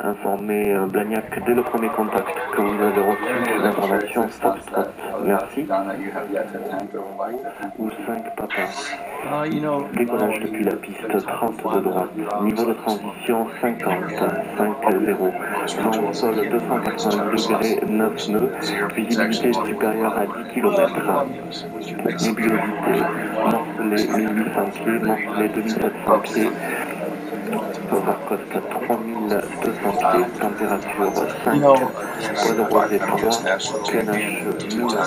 informer Blagnac dès le premier contact que vous avez reçu l'information Foxtrot. Merci. Ou 5 papas. Décollage depuis la piste 30 de droite. Niveau de transition 50, 5-0. Vent sol 280 degrés, 9 nœuds. Visibilité supérieure à 10 km. Nébulosité, morcelé 1800 pieds, morcelé 2700 pieds. Overcoast 3200 pieds, température 5, poids de rosée 3, PNH mineur.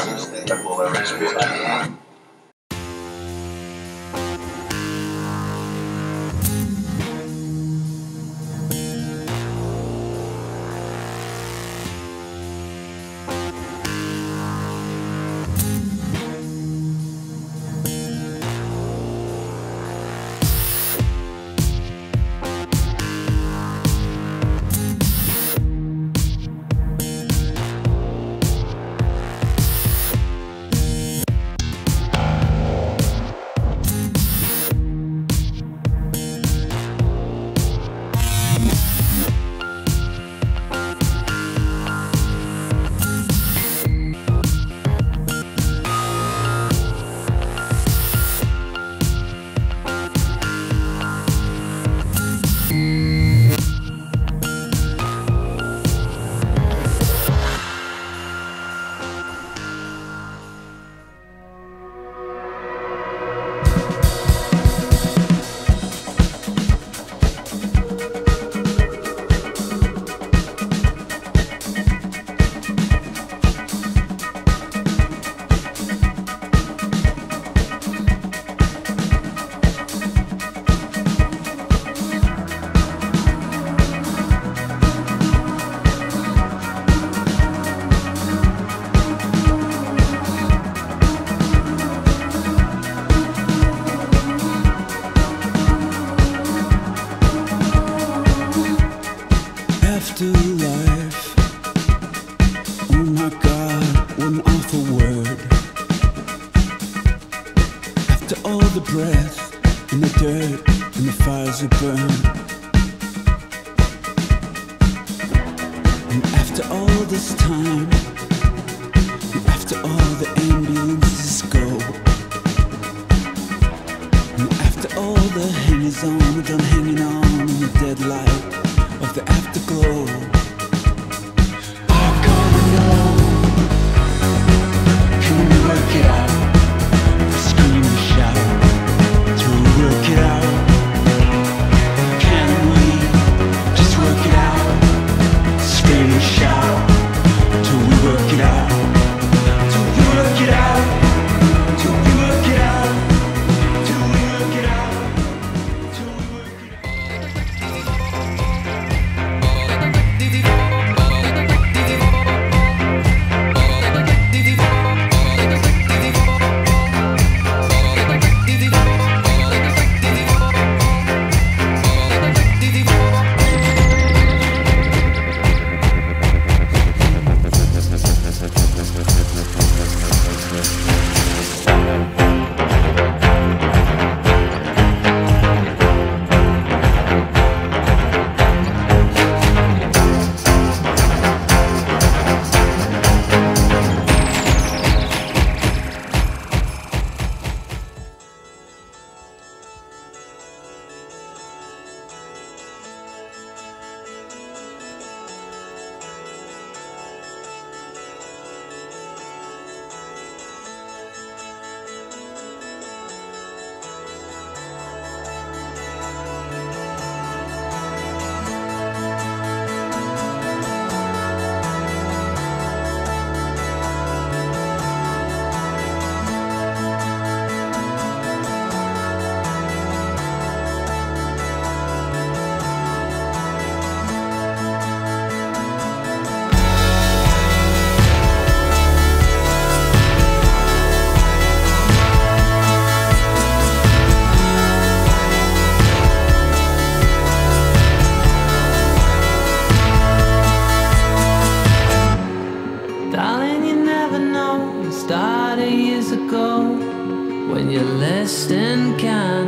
Afterlife, oh my God, what an awful word. After all the breath and the dirt and the fires that burn, and after all this time, and after all the ambulances go, and after all the hangers on, we're done hanging on in the dead light of the afterglow. I gotta know, can we work it out? Scream and shout, till we work it out. Can we just work it out? Scream and shout, till we work it out. Till we work it out. Till we work it out. Till we work it out. Till we work it out. Started years ago when you're less than kind.